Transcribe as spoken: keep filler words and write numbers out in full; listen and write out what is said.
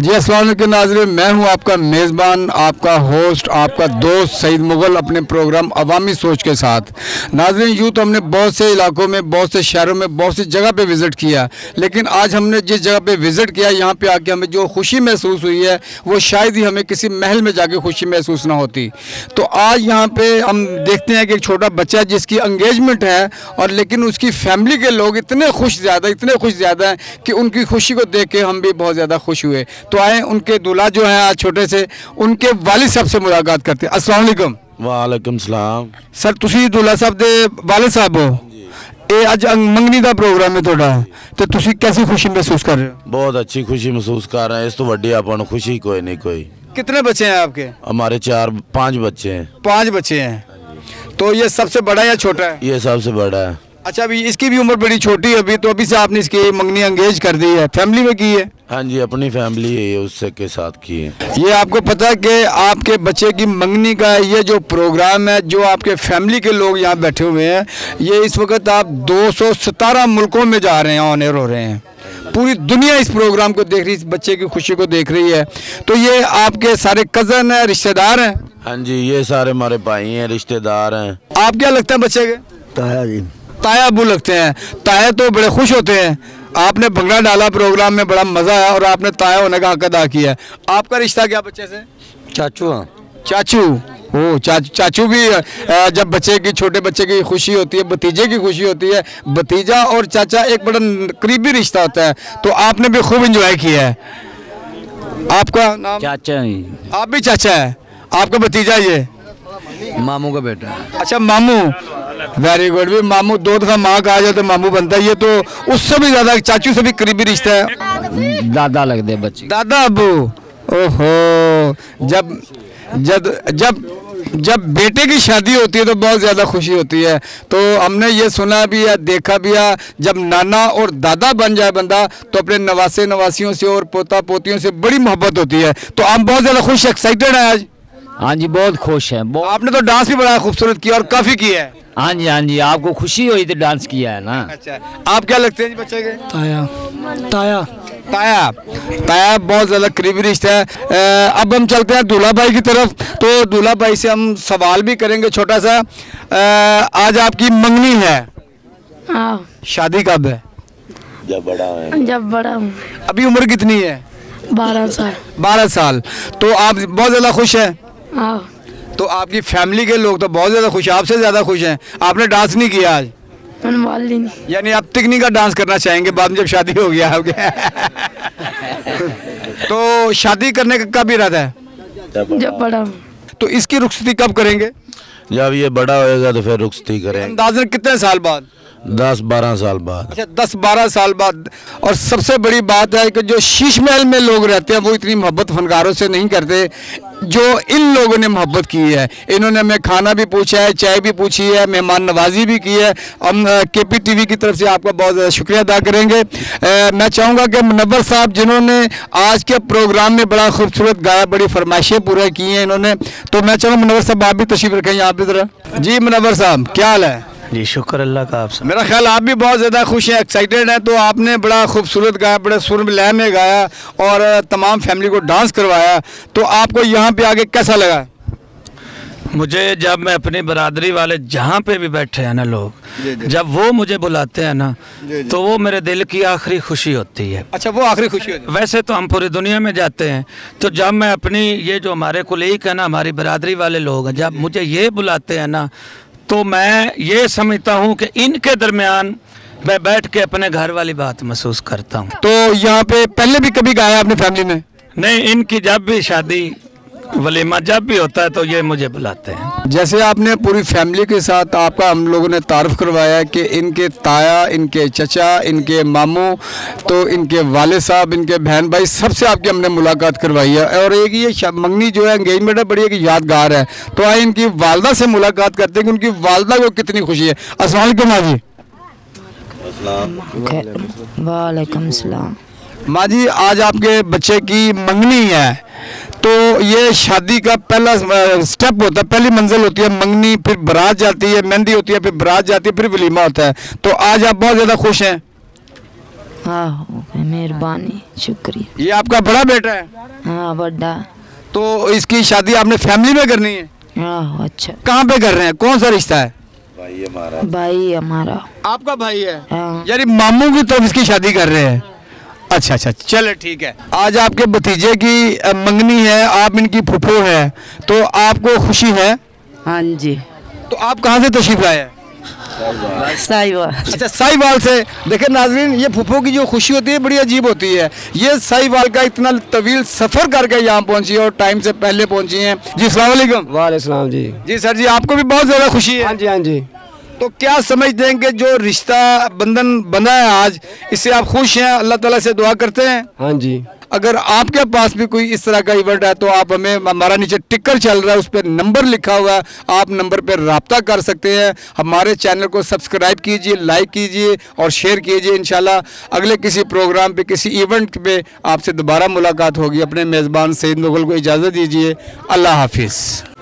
जी अस्सलाम वालेकुम नाज़रीन, मैं हूं आपका मेज़बान, आपका होस्ट, आपका दोस्त सईद मुग़ल अपने प्रोग्राम अवामी सोच के साथ। नाज़रीन, यूँ तो हमने बहुत से इलाकों में, बहुत से शहरों में, बहुत सी जगह पे विज़िट किया, लेकिन आज हमने जिस जगह पे विज़िट किया, यहाँ पे आके हमें जो खुशी महसूस हुई है वो शायद ही हमें किसी महल में जाके खुशी महसूस ना होती। तो आज यहाँ पर हम देखते हैं कि एक छोटा बच्चा जिसकी एंगेजमेंट है, और लेकिन उसकी फैमिली के लोग इतने खुश ज़्यादा इतने खुश ज़्यादा हैं कि उनकी खुशी को देख के हम भी बहुत ज़्यादा खुश हुए। तो आए उनके दूल्हा जो हैं आज छोटे से, उनके वालिद साहब से मुलाकात करते हैं। अस्सलाम वालेकुम। वालेकुम सलाम। सर तुसी दूल्हा साहब दे वालिद साहब हो, ये अज मंगनी का प्रोग्राम है थोड़ा, तो तुसी कैसी खुशी महसूस कर रहे हो? बहुत अच्छी खुशी महसूस कर रहे हैं। इस तो वड्डी अपन खुशी कोई नहीं कोई। कितने बच्चे हैं आपके? हमारे चार पाँच बच्चे हैं। पाँच बच्चे हैं, तो ये सबसे बड़ा या छोटा है? ये सबसे बड़ा है। अच्छा, अभी इसकी भी उम्र बड़ी छोटी है अभी, तो अभी से आपने इसकी मंगनी एंगेज कर दी है, फैमिली में की है? हाँ जी, अपनी फैमिली है उससे के साथ की है। ये आपको पता है कि आपके बच्चे की मंगनी का ये जो प्रोग्राम है, जो आपके फैमिली के लोग यहाँ बैठे हुए हैं, ये इस वक्त आप दो सौ सतारह मुल्कों में जा रहे हैं, ऑन एयर हो रहे हैं। पूरी दुनिया इस प्रोग्राम को देख रही है, इस बच्चे की खुशी को देख रही है। तो ये आपके सारे कज़न हैं, रिश्तेदार हैं? हाँ जी, ये सारे हमारे भाई हैं, रिश्तेदार हैं। आप क्या लगता है बच्चे के? ताया जी। ताया अबू लगते हैं। ताया तो बड़े खुश होते हैं, आपने भंगड़ा डाला प्रोग्राम में, बड़ा मज़ा आया और आपने ताया होने का हक अदा किया है। आपका रिश्ता क्या बच्चे से? चाचू। चाचू, ओ चाचू चाचू भी जब बच्चे की, छोटे बच्चे की खुशी होती है, भतीजे की खुशी होती है, भतीजा और चाचा एक बड़ा करीबी रिश्ता होता है। तो आपने भी खूब इंजॉय किया है। आपका नाम? चाचा ही। आप भी चाचा है? आपका भतीजा ये मामू का बेटा? अच्छा, मामू, वेरी गुड। भी मामू दो दफा माँ का आ जाए तो मामू बनता है, ये तो उससे भी ज्यादा चाचू से भी करीबी रिश्ता है। दादा लगते बच्चे। दादा अबू, ओहो। जब जब जब जब बेटे की शादी होती है तो बहुत ज़्यादा खुशी होती है। तो हमने ये सुना भी है, देखा भी है, जब नाना और दादा बन जाए बंदा तो अपने नवासे नवासियों से और पोता पोतियों से बड़ी मोहब्बत होती है। तो आप बहुत ज़्यादा खुश, एक्साइटेड हैं आज? हाँ जी, बहुत खुश हैं। आपने तो डांस भी बड़ा खूबसूरत किया और काफ़ी किया है। हाँ जी, हाँ जी, आपको खुशी हुई तो डांस किया है ना। अच्छा, आप क्या लगते हैं जी बच्चे के? ताया। ताया। ताया ताया बहुत ज़्यादा करीबी रिश्ता है। आ, अब हम चलते हैं दूल्हा भाई की तरफ। तो दूल्हा भाई से हम सवाल भी करेंगे छोटा सा। आ, आज आपकी मंगनी है, हाँ। शादी कब है? जब बड़ा है। जब बड़ा हूँ। अभी उम्र कितनी है? बारह साल। बारह साल। तो आप बहुत ज़्यादा खुश हैं? हाँ। तो आपकी फैमिली के लोग तो बहुत ज़्यादा खुश हैं, आपसे ज़्यादा खुश हैं। आपने डांस नहीं किया आज? यानी आप तिकनी का डांस करना चाहेंगे बाद में जब शादी हो गया आपके? तो शादी करने का कब इरादा है? जब बड़ा हूँ। तो इसकी रुखसती कब करेंगे? जब ये बड़ा होएगा तो फिर रुखसती करेंगे। अंदाज़न कितने साल बाद? दस बारह साल बाद। अच्छा, दस बारह साल बाद। और सबसे बड़ी बात है कि जो शीश महल में लोग रहते हैं वो इतनी मोहब्बत फनकारों से नहीं करते जो इन लोगों ने मोहब्बत की है। इन्होंने हमें खाना भी पूछा है, चाय भी पूछी है, मेहमान नवाजी भी की है। हम के पी टी वी की तरफ से आपका बहुत ज़्यादा शुक्रिया अदा करेंगे। आ, मैं चाहूँगा कि मुनव्वर साहब, जिन्होंने आज के प्रोग्राम में बड़ा खूबसूरत गाया, बड़ी फरमाइशें पूरा की हैं इन्होंने, तो मैं चाहूँगा मुनव्वर साहब आप भी तशरीफ रखें यहाँ की तरह। जी मुनव्वर साहब, क्या हाल है? जी शुक्र अल्लाह का। आप मेरा ख्याल आप भी बहुत ज़्यादा खुश हैं, एक्साइटेड हैं। तो आपने बड़ा खूबसूरत गाया, बड़े सुर में लय में गाया और तमाम फैमिली को डांस करवाया। तो आपको यहाँ पे आके कैसा लगा? मुझे जब मैं अपनी बरादरी वाले जहाँ पे भी बैठे हैं ना लोग, जब वो मुझे बुलाते हैं ना, तो वो मेरे दिल की आखिरी खुशी होती है। अच्छा, वो आखिरी खुशी होती है? वैसे तो हम पूरी दुनिया में जाते हैं, तो जब मैं अपनी ये जो हमारे कुलीग है ना, हमारी बरादरी वाले लोग हैं, जब मुझे ये बुलाते हैं ना, तो मैं ये समझता हूँ कि इनके दरमियान मैं बैठ के अपने घर वाली बात महसूस करता हूँ। तो यहाँ पे पहले भी कभी गाया आपने फैमिली में? नहीं, इनकी जब भी शादी वलीमा जब भी होता है तो ये मुझे बुलाते हैं। जैसे आपने पूरी फैमिली के साथ, आपका हम लोगों ने तारुफ करवाया कि इनके ताया, इनके चचा, इनके मामू, तो इनके वाले साहब, इनके बहन भाई, सबसे आपकी हमने मुलाकात करवाई है। और एक ये मंगनी जो है, एंगेजमेंट है, बड़ी एक यादगार है। तो आए इनकी वालदा से मुलाकात करते हैं कि उनकी वालदा को कितनी खुशी है। अस्सलाम वालेकुम माँ जी। वालेकुम सलाम। माँ जी, आज आपके बच्चे की मंगनी है, तो ये शादी का पहला स्टेप होता है, पहली मंजिल होती है मंगनी, फिर बारात जाती है, मेहंदी होती है, फिर बारात जाती है, फिर वलीमा होता है। तो आज आप बहुत ज़्यादा खुश हैं? हाँ मेहरबानी शुक्रिया। ये आपका बड़ा बेटा है? हाँ बड़ा। तो इसकी शादी आपने फैमिली में करनी है? हाँ अच्छा। कहाँ पे कर रहे हैं, कौन सा रिश्ता है? भाई हमारा। भाई हमारा। आपका भाई है? हाँ। यानी मामू की तरफ इसकी शादी कर रहे हैं। अच्छा अच्छा चले ठीक है। आज आपके भतीजे की अ, मंगनी है, आप इनकी फुफो है, तो आपको खुशी है? हाँ जी। तो आप कहाँ से तशरीफ लाए हैं? साहिवाल। अच्छा साहिवाल से। देखिए नाजरीन, ये फुफो की जो खुशी होती है बड़ी अजीब होती है। ये साहिवाल का इतना तवील सफर करके यहाँ पहुंची है और टाइम से पहले पहुंची हैं। जी अस्सलाम वालेकुम। वालेकुम जी। जी सर जी, आपको भी बहुत ज्यादा खुशी है? हाँ जी हाँ जी। तो क्या समझते हैं कि जो रिश्ता बंधन बंधा है आज, इससे आप खुश हैं? अल्लाह ताला से दुआ करते हैं? हाँ जी। अगर आपके पास भी कोई इस तरह का इवेंट है तो आप हमें, हमारा नीचे टिकर चल रहा है उस पर नंबर लिखा हुआ है, आप नंबर पर रब्ता कर सकते हैं। हमारे चैनल को सब्सक्राइब कीजिए, लाइक कीजिए और शेयर कीजिए। इंशाल्लाह अगले किसी प्रोग्राम पे, किसी इवेंट पे आपसे दोबारा मुलाकात होगी। अपने मेज़बान सईद मुगल को इजाज़त दीजिए। अल्लाह हाफिज़।